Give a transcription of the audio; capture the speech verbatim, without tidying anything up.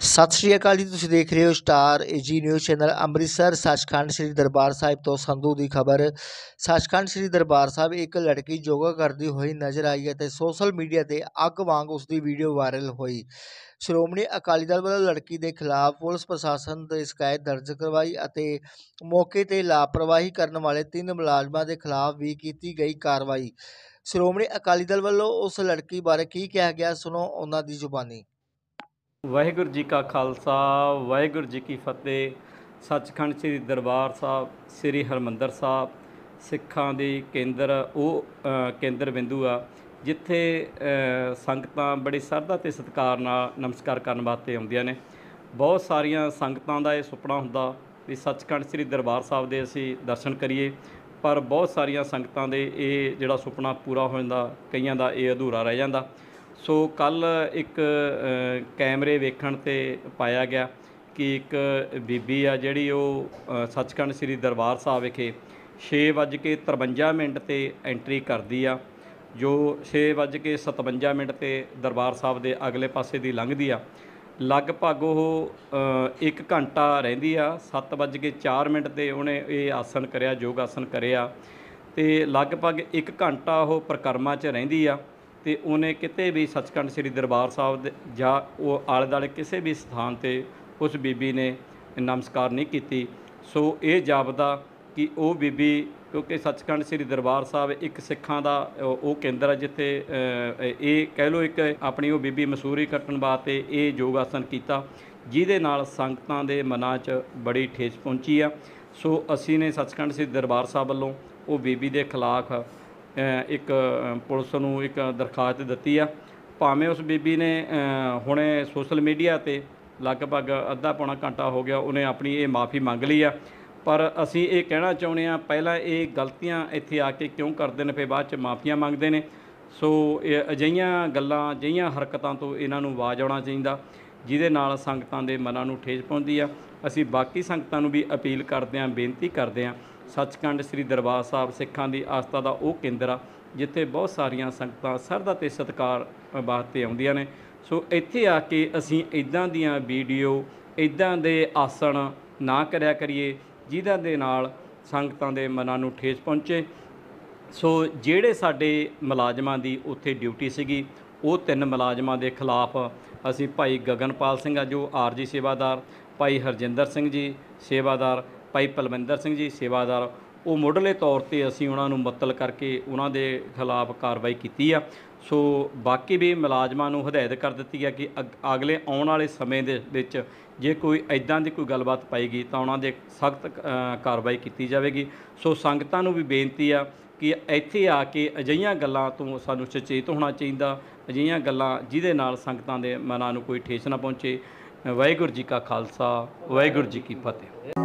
सत श्री अकाल जी, तुसीं देख रहे हो star AG news channel. Amritsar Sachkhand Shri Darbar Sahib तो संधू की खबर। सचखंड श्री दरबार साहिब एक लड़की योगा करती हुई नजर आई है, सोशल मीडिया से अग वांग उसकी वीडियो वायरल हुई। श्रोमणी अकाली दल वालों लड़की के खिलाफ पुलिस प्रशासन से शिकायत दर्ज करवाई और मौके पर लापरवाही करने वाले तीन मुलाजमान के खिलाफ भी की गई कार्रवाई। श्रोमणी अकाली दल वालों उस लड़की बारे की कहा गया, सुनो उन्हों की जुबानी। वाहिगुरू जी का खालसा वाहिगुरू जी की फतेह। सचखंड श्री दरबार साहब श्री हरमंदर साहब सिखां दी केंद्र ਉਹ ਕੇਂਦਰ ਬਿੰਦੂ ਆ ਜਿੱਥੇ ਸੰਗਤਾਂ ਬੜੀ ਸ਼ਰਧਾ ਤੇ ਸਤਿਕਾਰ ਨਾਲ ਨਮਸਕਾਰ ਕਰਨ ਵਾਸਤੇ ਆਉਂਦੀਆਂ ਨੇ। ਬਹੁਤ ਸਾਰੀਆਂ ਸੰਗਤਾਂ ਦਾ ਇਹ ਸੁਪਨਾ ਹੁੰਦਾ ਵੀ ਸੱਚਖੰਡ ਸ੍ਰੀ ਦਰਬਾਰ ਸਾਹਿਬ ਦੇ ਅਸੀਂ ਦਰਸ਼ਨ ਕਰੀਏ, ਪਰ ਬਹੁਤ ਸਾਰੀਆਂ ਸੰਗਤਾਂ ਦੇ ਇਹ ਜਿਹੜਾ ਸੁਪਨਾ ਪੂਰਾ ਹੋ ਜਾਂਦਾ, ਕਈਆਂ ਦਾ ਇਹ ਅਧੂਰਾ ਰਹਿ ਜਾਂਦਾ। ਸੋ ਕੱਲ੍ਹ ਇੱਕ ਕੈਮਰੇ ਵੇਖਣ 'ਤੇ ਪਾਇਆ ਗਿਆ ਕਿ ਇੱਕ ਬੀਬੀ ਆ ਜਿਹੜੀ ਉਹ ਸੱਚਖੰਡ ਸ੍ਰੀ ਦਰਬਾਰ ਸਾਹਿਬ ਵਿਖੇ ਛੇ ਵੱਜ ਕੇ ਤਰਵੰਜਾ ਮਿੰਟ 'ਤੇ ਐਂਟਰੀ ਕਰਦੀ ਆ, ਜੋ ਛੇ ਵੱਜ ਕੇ ਸਤਵੰਜਾ ਮਿੰਟ 'ਤੇ ਦਰਬਾਰ ਸਾਹਿਬ ਦੇ ਅਗਲੇ ਪਾਸੇ ਦੀ ਲੰਘਦੀ ਆ। ਲਗਭਗ ਉਹ ਇੱਕ ਘੰਟਾ ਰਹਿੰਦੀ ਆ। ਸੱਤ ਵੱਜ ਕੇ ਚਾਰ ਮਿੰਟ 'ਤੇ ਉਹਨੇ ਇਹ ਆਸਨ ਕਰਿਆ, ਯੋਗ ਆਸਨ ਕਰਿਆ, ਅਤੇ ਲਗਭਗ ਇੱਕ ਘੰਟਾ ਉਹ ਪਰਿਕਰਮਾ 'ਚ ਰਹਿੰਦੀ ਆ। ਅਤੇ ਉਹਨੇ ਕਿਤੇ ਵੀ ਸੱਚਖੰਡ ਸ੍ਰੀ ਦਰਬਾਰ ਸਾਹਿਬ ਦੇ ਜਾਂ ਉਹ ਆਲੇ ਦੁਆਲੇ ਕਿਸੇ ਵੀ ਸਥਾਨ 'ਤੇ ਉਸ ਬੀਬੀ ਨੇ ਨਮਸਕਾਰ ਨਹੀਂ ਕੀਤੀ। ਸੋ ਇਹ ਜਾਪਦਾ ਕਿ ਉਹ ਬੀਬੀ, ਕਿਉਂਕਿ ਸੱਚਖੰਡ ਸ੍ਰੀ ਦਰਬਾਰ ਸਾਹਿਬ ਇੱਕ ਸਿੱਖਾਂ ਦਾ ਉਹ ਕੇਂਦਰ ਹੈ ਜਿੱਥੇ ਇਹ ਕਹਿ ਲਓ ਇੱਕ ਆਪਣੀ ਉਹ ਬੀਬੀ ਮਸੂਰੀ ਕੱਟਣ ਵਾਸਤੇ ਇਹ ਯੋਗ ਆਸਨ ਕੀਤਾ, ਜਿਹਦੇ ਨਾਲ ਸੰਗਤਾਂ ਦੇ ਮਨਾਂ 'ਚ ਬੜੀ ਠੇਸ ਪਹੁੰਚੀ ਆ। ਸੋ ਅਸੀਂ ਨੇ ਸੱਚਖੰਡ ਸ੍ਰੀ ਦਰਬਾਰ ਸਾਹਿਬ ਵੱਲੋਂ ਉਹ ਬੀਬੀ ਦੇ ਖਿਲਾਫ ਇੱਕ ਪੁਲਿਸ ਨੂੰ ਇੱਕ ਦਰਖਾਸਤ ਦਿੱਤੀ ਆ। ਭਾਵੇਂ ਉਸ ਬੀਬੀ ਨੇ ਹੁਣੇ ਸੋਸ਼ਲ ਮੀਡੀਆ 'ਤੇ ਲਗਭਗ ਅੱਧਾ ਪੌਣਾ ਘੰਟਾ ਹੋ ਗਿਆ ਉਹਨੇ ਆਪਣੀ ਇਹ ਮਾफ़ੀ ਮੰਗ ਲਈ ਆ, ਪਰ ਅਸੀਂ ਇਹ ਕਹਿਣਾ ਚਾਹੁੰਦੇ ਹਾਂ, ਪਹਿਲਾਂ ਇਹ ਗਲਤੀਆਂ ਇੱਥੇ ਆ ਕੇ ਕਿਉਂ ਕਰਦੇ ਨੇ, ਫਿਰ ਬਾਅਦ 'ਚ ਮਾਫੀਆਂ ਮੰਗਦੇ ਨੇ। ਸੋ ਇਹ ਅਜਿਹੀਆਂ ਗੱਲਾਂ, ਅਜਿਹੀਆਂ ਹਰਕਤਾਂ ਤੋਂ ਇਹਨਾਂ ਨੂੰ ਆਵਾਜ਼ ਆਉਣਾ ਚਾਹੀਦਾ, ਜਿਹਦੇ ਨਾਲ ਸੰਗਤਾਂ ਦੇ ਮਨਾਂ ਨੂੰ ਠੇਸ ਪਹੁੰਚਦੀ ਆ। ਅਸੀਂ ਬਾਕੀ ਸੰਗਤਾਂ ਨੂੰ ਵੀ ਅਪੀਲ ਕਰਦੇ ਹਾਂ, ਬੇਨਤੀ ਕਰਦੇ ਹਾਂ, ਸੱਚਖੰਡ ਸ੍ਰੀ ਦਰਬਾਰ ਸਾਹਿਬ ਸਿੱਖਾਂ ਦੀ ਆਸਥਾ ਦਾ ਉਹ ਕੇਂਦਰ ਆ ਜਿੱਥੇ ਬਹੁਤ ਸਾਰੀਆਂ ਸੰਗਤਾਂ ਸ਼ਰਧਾ ਅਤੇ ਸਤਿਕਾਰ ਵਾਸਤੇ ਆਉਂਦੀਆਂ ਨੇ। ਸੋ ਇੱਥੇ ਆ ਕੇ ਅਸੀਂ ਇੱਦਾਂ ਦੀਆਂ ਵੀਡੀਓ, ਇੱਦਾਂ ਦੇ ਆਸਣ ਨਾ ਕਰਿਆ ਕਰੀਏ ਜਿਹਨਾਂ ਦੇ ਨਾਲ ਸੰਗਤਾਂ ਦੇ ਮਨਾਂ ਨੂੰ ਠੇਸ ਪਹੁੰਚੇ। ਸੋ ਜਿਹੜੇ ਸਾਡੇ ਮੁਲਾਜ਼ਮਾਂ ਦੀ ਉੱਥੇ ਡਿਊਟੀ ਸੀਗੀ, ਉਹ ਤਿੰਨ ਮੁਲਾਜ਼ਮਾਂ ਦੇ ਖਿਲਾਫ ਅਸੀਂ ਭਾਈ ਗਗਨਪਾਲ ਸਿੰਘ ਆ ਜੋ ਆਰ ਜੀ ਸੇਵਾਦਾਰ, ਭਾਈ ਹਰਜਿੰਦਰ ਸਿੰਘ ਜੀ ਸੇਵਾਦਾਰ, ਭਾਈ ਪਲਵਿੰਦਰ ਸਿੰਘ ਜੀ ਸੇਵਾਦਾਰ, ਉਹ ਮੁੱਢਲੇ ਤੌਰ 'ਤੇ ਅਸੀਂ ਉਹਨਾਂ ਨੂੰ ਮੁਅੱਤਲ ਕਰਕੇ ਉਹਨਾਂ ਦੇ ਖਿਲਾਫ ਕਾਰਵਾਈ ਕੀਤੀ ਆ। ਸੋ ਬਾਕੀ ਵੀ ਮੁਲਾਜ਼ਮਾਂ ਨੂੰ ਹਦਾਇਤ ਕਰ ਦਿੱਤੀ ਹੈ ਕਿ ਅਗ ਅਗਲੇ ਆਉਣ ਵਾਲੇ ਸਮੇਂ ਦੇ ਵਿੱਚ ਜੇ ਕੋਈ ਇੱਦਾਂ ਦੀ ਕੋਈ ਗੱਲਬਾਤ ਪਾਏਗੀ ਤਾਂ ਉਹਨਾਂ ਦੇ ਸਖਤ ਕਾਰਵਾਈ ਕੀਤੀ ਜਾਵੇਗੀ। ਸੋ ਸੰਗਤਾਂ ਨੂੰ ਵੀ ਬੇਨਤੀ ਆ ਕਿ ਇੱਥੇ ਆ ਕੇ ਅਜਿਹੀਆਂ ਗੱਲਾਂ ਤੋਂ ਸਾਨੂੰ ਸੁਚੇਤ ਹੋਣਾ ਚਾਹੀਦਾ, ਅਜਿਹੀਆਂ ਗੱਲਾਂ ਜਿਹਦੇ ਨਾਲ ਸੰਗਤਾਂ ਦੇ ਮਨਾਂ ਨੂੰ ਕੋਈ ਠੇਸ ਨਾ ਪਹੁੰਚੇ। ਵਾਹਿਗੁਰੂ ਜੀ ਕਾ ਖਾਲਸਾ, ਵਾਹਿਗੁਰੂ ਜੀ ਕੀ ਫਤਿਹ।